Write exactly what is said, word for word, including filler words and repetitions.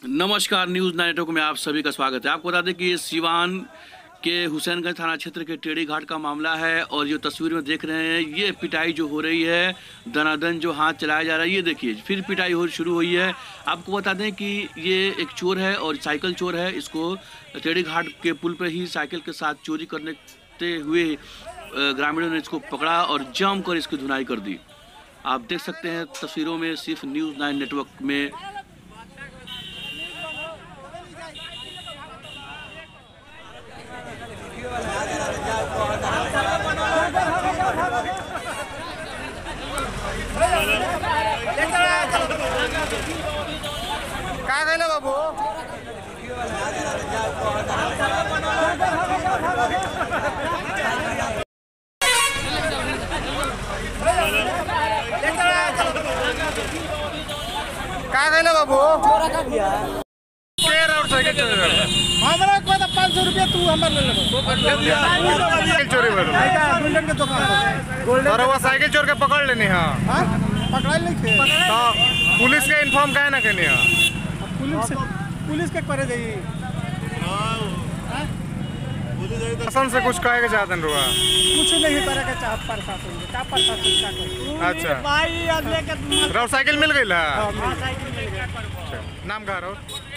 नमस्कार, news nine network में आप सभी का स्वागत है। आपको बता दें कि ये सिवान के हुसैनगंज थाना क्षेत्र के टेढ़ी घाट का मामला है और जो तस्वीर में देख रहे हैं ये पिटाई जो हो रही है, दनादन जो हाथ चलाया जा रहा है, ये देखिए फिर पिटाई हो शुरू हुई है। आपको बता दें कि ये एक चोर है और साइकिल चोर है। इसको टेढ़ी घाट के पुल पर ही साइकिल के साथ चोरी करते हुए ग्रामीणों ने इसको पकड़ा और जम कर इसकी धुनाई कर दी। आप देख सकते हैं तस्वीरों में, सिर्फ न्यूज़ नाइन नेटवर्क में। काय झालं बाबू? काय झालं बाबू? हमारा को तो पाँच सौ रुपया तू हमारे ले ले। साइकिल चोरी बुलेट के दुकान अरे वो साइकिल चोर के पकड़ लेनी। हाँ पकड़ा नहीं थे तो पुलिस के इन्फॉर्म काहे ना करनी है? पुलिस पुलिस के करे दे असम से कुछ कहे के चाहते रुआ कुछ नहीं करे के चाहत प्रशासन के का प्रशासन का। अच्छा भाई आज लेके राव साइकिल मिल गई है। हां साइकिल मिल गई। नाम का रो